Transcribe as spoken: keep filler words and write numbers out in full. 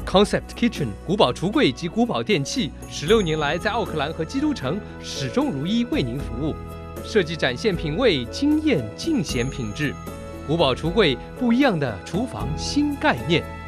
Concept Kitchen 古堡橱柜及古堡电器，十六年来在奥克兰和基督城始终如一为您服务。设计展现品味，惊艳尽显品质。古堡橱柜，不一样的厨房新概念。